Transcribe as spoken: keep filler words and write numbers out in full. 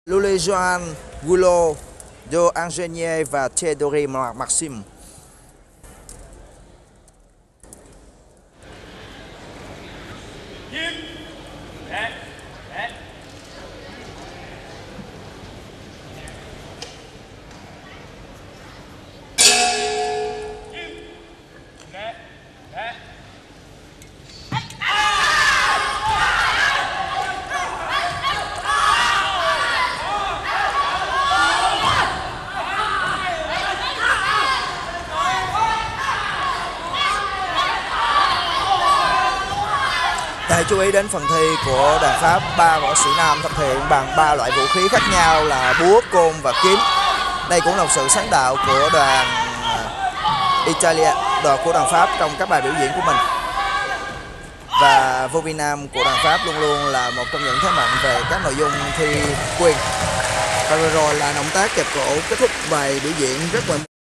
Louis Joan Goulot, Do Angenier và Thierry Maxime. Hãy chú ý đến phần thi của đoàn Pháp. Ba võ sĩ nam thực hiện bằng ba loại vũ khí khác nhau là búa, côn và kiếm. Đây cũng là một sự sáng tạo của đoàn Italia, đoàn của đoàn Pháp trong các bài biểu diễn của mình. Và vô vi nam của đoàn Pháp luôn luôn là một trong những thế mạnh về các nội dung thi quyền. Và vừa rồi là động tác kẹp cổ kết thúc bài biểu diễn rất là